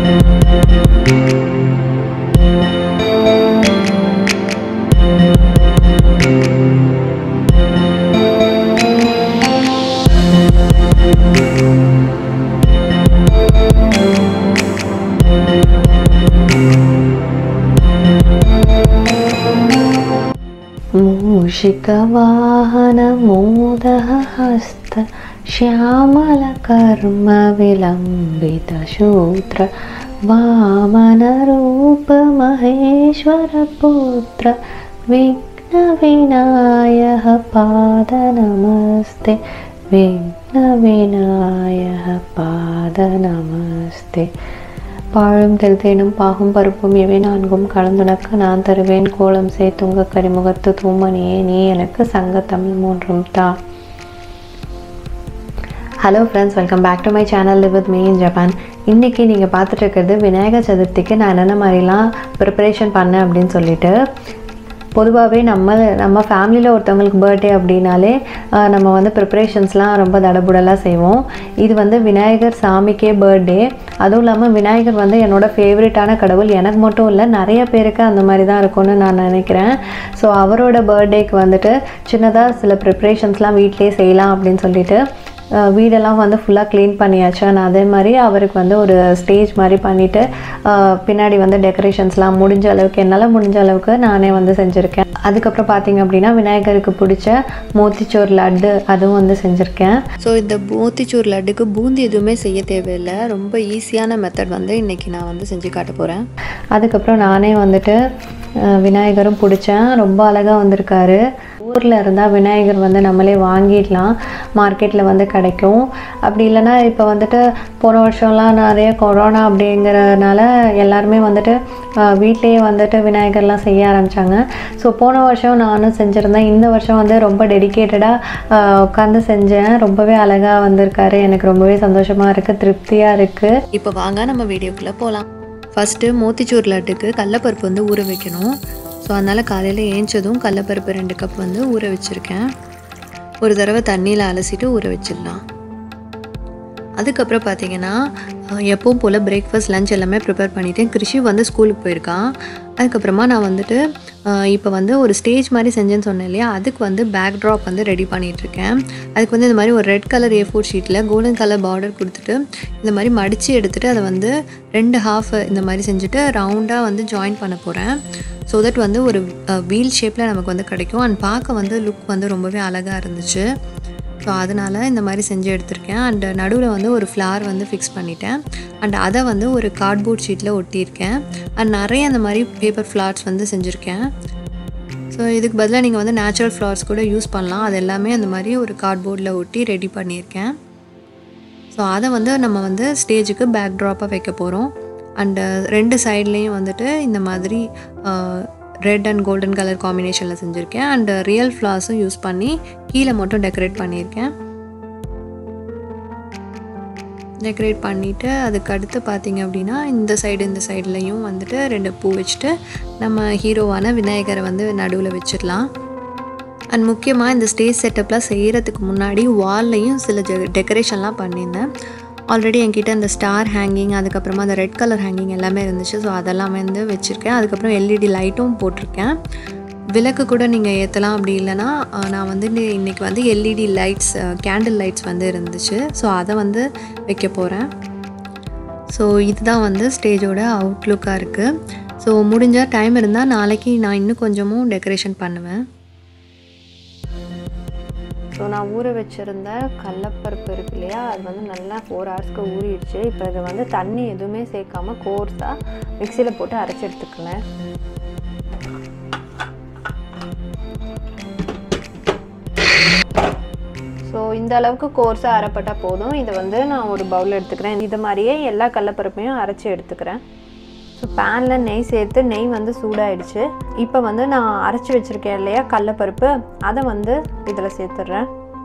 मूषिकवाहन मोदहस्त श्यामल कर्म विलंबित शूत्र वामन रूप महेश्वर पुत्र विघ्न विनायक पाद नमस्ते विघ्न विनायक पाद नमस्ते பாழும் தெல்தேனும் பாகும் பருப்பும் எவை நான்கும் கலந்துனக்கு நான் தருவேன் கோலம் சேர்த்துங்க கரிமுகத்து தூமணியே நீ எனக்கு சங்க தமிழ் மூன்றும் தா. Hello friends, welcome back to my channel live with me in Japan. இன்றைக்கி நீங்கள் பார்த்துட்டு இருக்கிறது விநாயகர் சதுர்த்திக்கு நான் என்னென்ன மாதிரிலாம் ப்ரிப்பரேஷன் பண்ணேன் அப்படின்னு சொல்லிட்டு. பொதுவாகவே நம்ம ஃபேமிலியில் ஒருத்தவங்களுக்கு பர்த்டே அப்படின்னாலே நம்ம வந்து ப்ரிப்ரேஷன்ஸ்லாம் ரொம்ப தடபுடலாக செய்வோம். இது வந்து விநாயகர் சாமிக்கே பர்த்டே. அதுவும் இல்லாமல் விநாயகர் வந்து என்னோடய ஃபேவரட்டான கடவுள். எனக்கு மட்டும் இல்லை, நிறைய பேருக்கு அந்த மாதிரி தான் இருக்கும்னு நான் நினைக்கிறேன். ஸோ அவரோட பர்த்டேக்கு வந்துட்டு சின்னதாக சில ப்ரிப்ரேஷன்ஸ்லாம் வீட்டிலே செய்யலாம் அப்படின்னு சொல்லிட்டு வீடெல்லாம் வந்து ஃபுல்லாக க்ளீன் பண்ணியாச்சு. நான் அதே மாதிரி அவருக்கு வந்து ஒரு ஸ்டேஜ் மாதிரி பண்ணிவிட்டு பின்னாடி வந்து டெக்கரேஷன்ஸ்லாம் என்னால் முடிஞ்ச அளவுக்கு நானே வந்து செஞ்சுருக்கேன். அதுக்கப்புறம் பார்த்திங்க அப்படின்னா விநாயகருக்கு பிடிச்ச மோத்திச்சூர் லட்டு அதுவும் வந்து செஞ்சுருக்கேன். ஸோ இந்த மோத்திச்சூர் லட்டுக்கு பூந்தி எதுவுமே செய்ய தேவையில்லை, ரொம்ப ஈஸியான மெத்தட் வந்து இன்றைக்கி நான் வந்து செஞ்சு காட்ட போகிறேன். அதுக்கப்புறம் நானே வந்துட்டு விநாயகரும் பிடிச்சேன். ரொம்ப அழகாக வந்திருக்காரு. ஊரில் இருந்தால் விநாயகர் வந்து நம்மளே வாங்கிடலாம், மார்க்கெட்டில் வந்து கிடைக்கும். அப்படி இல்லைன்னா இப்போ வந்துட்டு போன வருஷம்லாம் நிறைய கொரோனா அப்படிங்கிறதுனால எல்லாருமே வந்துட்டு வீட்லேயே வந்துட்டு விநாயகர்லாம் செய்ய ஆரம்பித்தாங்க. ஸோ போன வருஷம் நானும் செஞ்சுருந்தேன். இந்த வருஷம் வந்து ரொம்ப டெடிக்கேட்டடாக உட்காந்து செஞ்சேன். ரொம்பவே அழகாக வந்திருக்காரு. எனக்கு ரொம்பவே சந்தோஷமாக இருக்குது, திருப்தியாக இருக்குது. இப்போ வாங்க நம்ம வீடியோக்குள்ளே போகலாம். ஃபஸ்ட்டு மோத்திச்சூர் லட்டுக்கு கடலப்பருப்பு வந்து ஊற வைக்கணும். ஸோ அதனால் காலையில் ஏஞ்சதும் கடலப்பருப்பு 2 கப் வந்து ஊற வச்சுருக்கேன். ஒரு தடவை தண்ணியில் அலசிட்டு ஊற வச்சிடலாம். அதுக்கப்புறம் பார்த்திங்கன்னா எப்பவும் போல் பிரேக்ஃபாஸ்ட் லஞ்ச் எல்லாமே ப்ரிப்பேர் பண்ணிவிட்டேன். கிருஷி வந்து ஸ்கூலுக்கு போயிருக்கான். அதுக்கப்புறமா நான் வந்துட்டு இப்போ வந்து ஒரு ஸ்டேஜ் மாதிரி செஞ்சேன்னு சொன்னேன் இல்லையா, அதுக்கு வந்து பேக் ட்ராப் வந்து ரெடி பண்ணிகிட்ருக்கேன். அதுக்கு வந்து இந்த மாதிரி ஒரு ரெட் கலர் A4 ஷீட்டில் கோல்டன் கலர் பார்டர் கொடுத்துட்டு இந்த மாதிரி மடித்து எடுத்துகிட்டு அதை வந்து 2 ஹாஃப் இந்த மாதிரி செஞ்சுட்டு ரவுண்டாக வந்து ஜாயின் பண்ண போகிறேன். ஸோ தட் வந்து ஒரு வீல் ஷேப்பில் நமக்கு வந்து கிடைக்கும். அண்ட் பார்க்க வந்து லுக் வந்து ரொம்பவே அழகாக இருந்துச்சு. ஸோ அதனால் இந்த மாதிரி செஞ்சு எடுத்திருக்கேன். அண்ட் நடுவில் வந்து ஒரு ஃப்ளார் வந்து ஃபிக்ஸ் பண்ணிட்டேன். அண்ட் அதை வந்து ஒரு கார்ட்போர்ட் ஷீட்டில் ஒட்டியிருக்கேன். அண்ட் நிறைய அந்த மாதிரி பேப்பர் ஃப்ளார்ஸ் வந்து செஞ்சுருக்கேன். ஸோ இதுக்கு பதிலாக நீங்கள் வந்து நேச்சுரல் ஃப்ளார்ஸ் கூட யூஸ் பண்ணலாம். அது எல்லாமே அந்த மாதிரி ஒரு கார்ட்போர்டில் ஒட்டி ரெடி பண்ணியிருக்கேன். ஸோ அதை வந்து நம்ம வந்து ஸ்டேஜுக்கு பேக் ட்ராப்பாக வைக்க போகிறோம். அண்டு 2 சைட்லேயும் வந்துட்டு இந்த மாதிரி ரெட் அண்ட் கோல்டன் கலர் காம்பினேஷனில் செஞ்சுருக்கேன். அண்ட் ரியல் ஃப்ளார்ஸும் யூஸ் பண்ணி கீழே மட்டும் டெக்கரேட் பண்ணியிருக்கேன். டெக்கரேட் பண்ணிவிட்டு அதுக்கு அடுத்து பார்த்திங்க அப்படின்னா இந்த சைட்லேயும் வந்துட்டு 2 பூ வச்சுட்டு நம்ம ஹீரோவான விநாயகரை வந்து நடுவில் வச்சிடலாம். அண்ட் முக்கியமாக இந்த ஸ்டேஜ் செட்டப்லாம் செய்கிறதுக்கு முன்னாடி வால்லையும் சில டெக்கரேஷன்லாம் பண்ணியிருந்தேன். ஆல்ரெடி என்கிட்ட இந்த ஸ்டார் ஹேங்கிங், அதுக்கப்புறமா அந்த ரெட் கலர் ஹேங்கிங் எல்லாமே இருந்துச்சு. ஸோ அதெல்லாம் வந்து வச்சுருக்கேன். அதுக்கப்புறம் LED லைட்டும் போட்டிருக்கேன். விளக்கு கூட நீங்கள் ஏற்றலாம். அப்படி இல்லைனா நான் வந்து இன்றைக்கி வந்து LED லைட்ஸ், கேண்டில் லைட்ஸ் வந்து இருந்துச்சு. ஸோ அதை வந்து வைக்க போகிறேன். ஸோ இதுதான் வந்து ஸ்டேஜோட அவுட்லுக்காக இருக்குது. ஸோ முடிஞ்சால் டைம் இருந்தால் நாளைக்கு நான் இன்னும் கொஞ்சமும் டெக்கரேஷன் பண்ணுவேன். ஸோ நான் ஊற வச்சுருந்த கடலப்பருப்பு இருக்கு இல்லையா, அது வந்து நல்லா 4 ஹவர்ஸ்க்கு ஊறிடுச்சு. இப்போ இதை வந்து தண்ணி எதுவுமே சேர்க்காமல் கோர்ஸாக மிக்சியில் போட்டு அரைச்சி எடுத்துக்கலாம். ஸோ இந்த அளவுக்கு கோர்ஸாக அரைப்பட்டால் போதும். இதை வந்து நான் ஒரு பவுலில் எடுத்துக்கிறேன். இது மாதிரியே எல்லா கடலப்பருப்பையும் அரைச்சி எடுத்துக்கிறேன். ஸோ பேனில் நெய் சேர்த்து நெய் வந்து சூடாகிடுச்சு. இப்போ வந்து நான் அரைச்சி வச்சுருக்கேன் இல்லையா கடலப்பருப்பு, அதை வந்து இதில் சேர்த்துட்றேன்.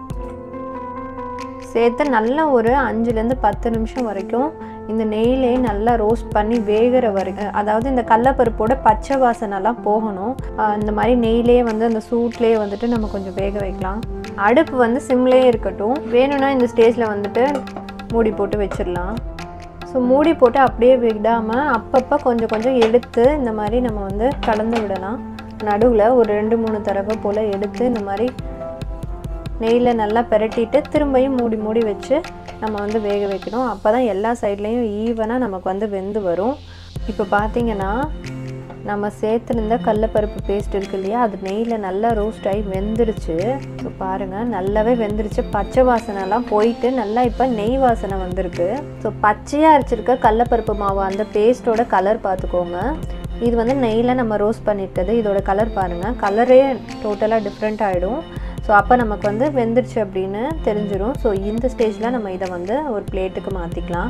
சேர்த்து நல்லா ஒரு 5லேருந்து 10 நிமிஷம் வரைக்கும் இந்த நெய்யிலே நல்லா ரோஸ்ட் பண்ணி வேகிற வரைக்கும், அதாவது இந்த கடலப்பருப்போட பச்சை வாசனைலாம் போகணும். இந்த மாதிரி நெய்யிலே வந்து அந்த சூட்லேயே வந்துட்டு நம்ம கொஞ்சம் வேக வைக்கலாம். அடுப்பு வந்து சிம்லேயே இருக்கட்டும். வேணும்னா இந்த ஸ்டேஜில் வந்துட்டு மூடி போட்டு வச்சிடலாம். ஸோ மூடி போட்டு அப்படியே விடாமல் அப்பப்போ கொஞ்சம் கொஞ்சம் எடுத்து இந்த மாதிரி நம்ம வந்து கலந்து விடலாம். நடுவில் ஒரு 2-3 தடவை போல் எடுத்து இந்த மாதிரி நெய்யில் நல்லா பெரட்டிட்டு திரும்பியும் மூடி வச்சு நம்ம வந்து வேக வைக்கணும். அப்போ தான் எல்லா சைட்லேயும் ஈவனாக நமக்கு வந்து வெந்து வரும். இப்போ பார்த்திங்கன்னா நம்ம சேர்த்துருந்த கடலைப்பருப்பு பேஸ்ட் இருக்குது இல்லையா, அது நெய்யில் நல்லா ரோஸ்ட் ஆகி வெந்துருச்சு. ஸோ பாருங்கள் நல்லாவே வெந்துருச்சு. பச்சை வாசனைலாம் போயிட்டு நல்லா இப்போ நெய் வாசனை வந்திருக்கு. ஸோ பச்சையாக அரைச்சிருக்க கடலைப்பருப்பு மாவு அந்த பேஸ்ட்டோட கலர் பார்த்துக்கோங்க. இது வந்து நெய்யில் நம்ம ரோஸ்ட் பண்ணியிருக்கிறது. இதோட கலர் பாருங்கள், கலரே டோட்டலாக டிஃப்ரெண்ட் ஆகிடும். ஸோ அப்போ நமக்கு வந்து வெந்துருச்சு அப்படின்னு தெரிஞ்சிடும். ஸோ இந்த ஸ்டேஜில் நம்ம இதை வந்து ஒரு பிளேட்டுக்கு மாற்றிக்கலாம்.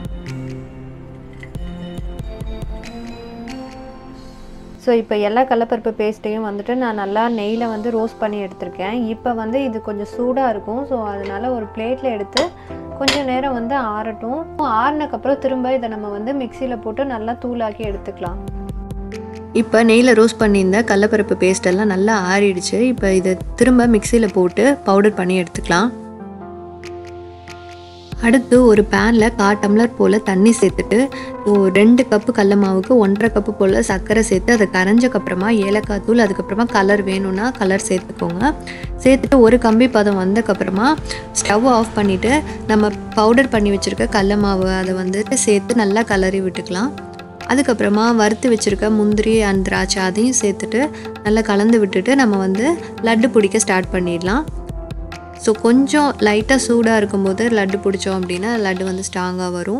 ஸோ இப்போ எல்லா கடலைப்பருப்பு பேஸ்ட்டையும் வந்துட்டு நான் நல்லா நெய்யில் வந்து ரோஸ்ட் பண்ணி எடுத்திருக்கேன். இப்போ வந்து இது கொஞ்சம் சூடாக இருக்கும். ஸோ அதனால் ஒரு பிளேட்டில் எடுத்து கொஞ்சம் நேரம் வந்து ஆறட்டும். ஆறினக்கப்புறம் திரும்ப இதை நம்ம வந்து மிக்சியில் போட்டு நல்லா தூளாக்கி எடுத்துக்கலாம். இப்போ நெய்யில் ரோஸ்ட் பண்ணியிருந்த கடலைப்பருப்பு பேஸ்டெல்லாம் நல்லா ஆறிடுச்சு. இப்போ இதை திரும்ப மிக்சியில் போட்டு பவுடர் பண்ணி எடுத்துக்கலாம். அடுத்து ஒரு பேனில் 1/4 டம்ளர் போல் தண்ணி சேர்த்துட்டு 2 கப்பு கடல மாவுக்கு 1.5 கப்பு போல் சர்க்கரை சேர்த்து அதை கரைஞ்சக்கப்புறமா ஏலக்காய் தூள், அதுக்கப்புறமா கலர் வேணும்னா கலர் சேர்த்துக்கோங்க. சேர்த்துட்டு ஒரு கம்பி பதம் வந்ததுக்கப்புறமா ஸ்டவ் ஆஃப் பண்ணிவிட்டு நம்ம பவுடர் பண்ணி வச்சுருக்க கடல மாவு அதை வந்துட்டு சேர்த்து நல்லா கலரி விட்டுக்கலாம். அதுக்கப்புறமா வறுத்து வச்சுருக்க முந்திரி அண்ட் திராட்சை அதையும் சேர்த்துட்டு நல்லா கலந்து விட்டுட்டு நம்ம வந்து லட்டு பிடிக்க ஸ்டார்ட் பண்ணிடலாம். ஸோ கொஞ்சம் லைட்டாக சூடாக இருக்கும்போது லட்டு பிடிச்சோம் அப்படின்னா லட்டு வந்து ஸ்ட்ராங்காக வரும்.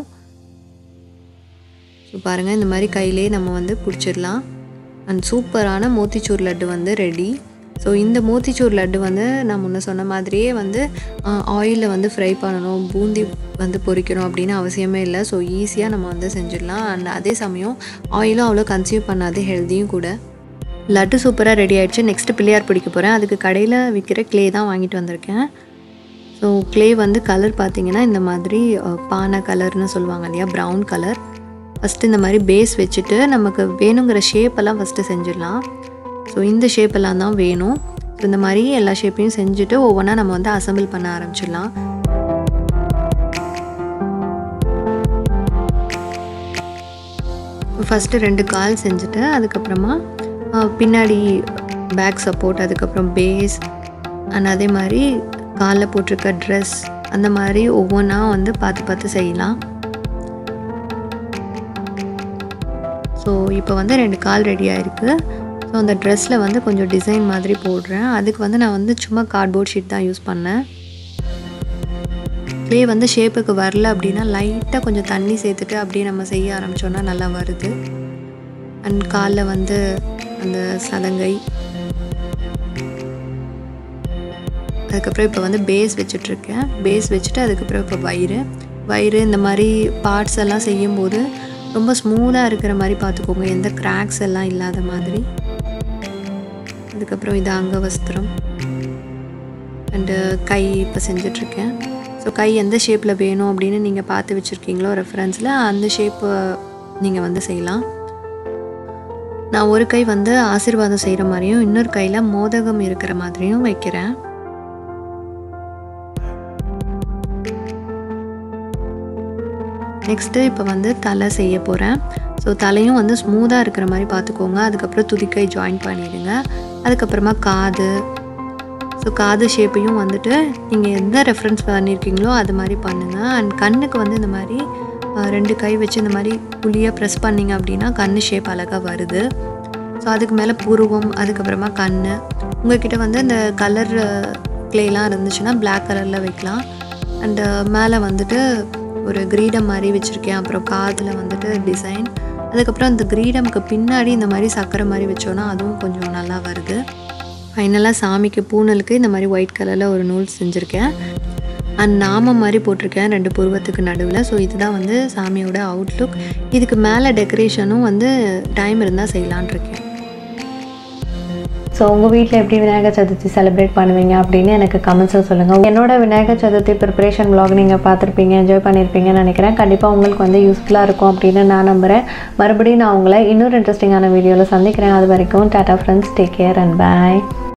ஸோ பாருங்கள் இந்த மாதிரி கையிலே நம்ம வந்து பிடிச்சிடலாம். அண்ட் சூப்பரான மோத்திச்சூர் லட்டு வந்து ரெடி. ஸோ இந்த மோத்திச்சூர் லட்டு வந்து நான் முன்ன சொன்ன மாதிரியே வந்து ஆயிலில் வந்து ஃப்ரை பண்ணணும், பூந்தி வந்து பொரிக்கணும் அப்படின்னு அவசியமே இல்லை. ஸோ ஈஸியாக நம்ம வந்து செஞ்சிடலாம். அண்ட் அதே சமயம் ஆயிலும் அவ்வளோ கன்சியூம் பண்ணாது, ஹெல்த்தியும் கூட. லட்டு சூப்பராக ரெடி ஆகிடுச்சு. நெக்ஸ்ட்டு பிள்ளையார் பிடிக்க போகிறேன். அதுக்கு கடையில் விற்கிற க்ளே தான் வாங்கிட்டு வந்திருக்கேன். ஸோ க்ளே வந்து கலர் பார்த்திங்கன்னா இந்த மாதிரி பானை கலர்னு சொல்லுவாங்க இல்லையா, ப்ரௌன் கலர். ஃபஸ்ட்டு இந்த மாதிரி பேஸ் வச்சுட்டு நமக்கு வேணுங்கிற ஷேப்பெல்லாம் ஃபஸ்ட்டு செஞ்சிடலாம். ஸோ இந்த ஷேப்பெல்லாம் தான் வேணும். ஸோ இந்த மாதிரி எல்லா ஷேப்பையும் செஞ்சுட்டு ஒவ்வொன்றா நம்ம வந்து அசம்பிள் பண்ண ஆரம்பிச்சிடலாம். ஃபஸ்ட்டு 2 கால் செஞ்சுட்டு அதுக்கப்புறமா பின்னாடி பேக் சப்போர்ட், அதுக்கப்புறம் பேஸ் அண்ட் அதே மாதிரி காலில் போட்டிருக்க ட்ரெஸ், அந்த மாதிரி ஒவ்வொன்றா வந்து பார்த்து செய்யலாம். ஸோ இப்போ வந்து 2 கால் ரெடி ஆகிருக்கு. ஸோ அந்த ட்ரெஸ்ஸில் வந்து கொஞ்சம் டிசைன் மாதிரி போடுறேன். அதுக்கு வந்து நான் வந்து சும்மா கார்ட்போர்ட் ஷீட் தான் யூஸ் பண்ணேன். க்ளே வந்து ஷேப்புக்கு வரல அப்படின்னா லைட்டாக கொஞ்சம் தண்ணி சேர்த்துட்டு அப்படியே நம்ம செய்ய ஆரம்பித்தோன்னா நல்லா வருது. அண்ட் காலில் வந்து அந்த சலங்கை, அதுக்கப்புறம் இப்போ வந்து பேஸ் வச்சுட்ருக்கேன். பேஸ் வச்சுட்டு அதுக்கப்புறம் இப்போ வயிறு இந்த மாதிரி பார்ட்ஸ் எல்லாம் செய்யும்போது ரொம்ப ஸ்மூத்தாக இருக்கிற மாதிரி பார்த்துக்கோங்க, எந்த கிராக்ஸ் எல்லாம் இல்லாத மாதிரி. அதுக்கப்புறம் இது அங்கவஸ்திரம் அண்டு கை இப்போ செஞ்சிட்ருக்கேன். ஸோ கை எந்த ஷேப்பில் வேணும் அப்படின்னு நீங்கள் பார்த்து வச்சுருக்கீங்களோ ரெஃபரன்ஸில், அந்த ஷேப்பு நீங்கள் வந்து செய்யலாம். நான் ஒரு கை வந்து ஆசீர்வாதம் செய்கிற மாதிரியும் இன்னொரு கையில் மோதகம் இருக்கிற மாதிரியும் வைக்கிறேன். நெக்ஸ்ட்டு இப்போ வந்து தலை செய்ய போகிறேன். ஸோ தலையும் வந்து ஸ்மூத்தாக இருக்கிற மாதிரி பார்த்துக்கோங்க. அதுக்கப்புறம் துதிக்கை ஜாயின் பண்ணிவிடுங்க. அதுக்கப்புறமா காது. ஸோ காது ஷேப்பையும் வந்துட்டு நீங்கள் எந்த ரெஃபரன்ஸ் பண்ணியிருக்கீங்களோ அது மாதிரி பண்ணுங்கள். அண்ட் கண்ணுக்கு வந்து இந்த மாதிரி 2 கை வச்சு இந்த மாதிரி புளியாக ப்ரெஸ் பண்ணிங்க அப்படின்னா கண் ஷேப் அழகாக வருது. ஸோ அதுக்கு மேலே புருவம், அதுக்கப்புறமா கண். உங்கள்கிட்ட வந்து இந்த கலர் க்ளேலாம் இருந்துச்சுன்னா பிளாக் கலரில் வைக்கலாம். அண்டு மேலே வந்துட்டு ஒரு கிரீடம் மாதிரி வச்சுருக்கேன். அப்புறம் காதில் வந்துட்டு டிசைன். அதுக்கப்புறம் அந்த கிரீடமுக்கு பின்னாடி இந்த மாதிரி சக்கரை மாதிரி வச்சோன்னா அதுவும் கொஞ்சம் நல்லா வருது. ஃபைனலாக சாமிக்கு பூனலுக்கு இந்த மாதிரி ஒயிட் கலரில் ஒரு நூல் செஞ்சுருக்கேன். அண்ட் நாமம் மாதிரி போட்டிருக்கேன் 2 புருவத்துக்கு நடுவில். ஸோ இதுதான் வந்து சாமியோட அவுட்லுக். இதுக்கு மேலே டெக்கரேஷனும் வந்து டைம் இருந்தால் செய்யலான் இருக்கேன். ஸோ உங்கள் வீட்டில் எப்படி விநாயகர் சதுர்த்தி செலிப்ரேட் பண்ணுவீங்க அப்படின்னு எனக்கு கமெண்ட்ஸில் சொல்லுங்கள். என்னோட விநாயகர் சதுர்த்தி ப்ரிப்பரேஷன் vlog நீங்கள் பார்த்துருப்பீங்க, என்ஜாய் பண்ணியிருப்பீங்கன்னு நினைக்கிறேன். கண்டிப்பாக உங்களுக்கு வந்து யூஸ்ஃபுல்லாக இருக்கும் அப்படின்னு நான் நம்புகிறேன். மறுபடியும் நான் உங்களை இன்னொரு இன்ட்ரெஸ்டிங்கான வீடியோவில் சந்திக்கிறேன். அது வரைக்கும் tata friends, take care and bye.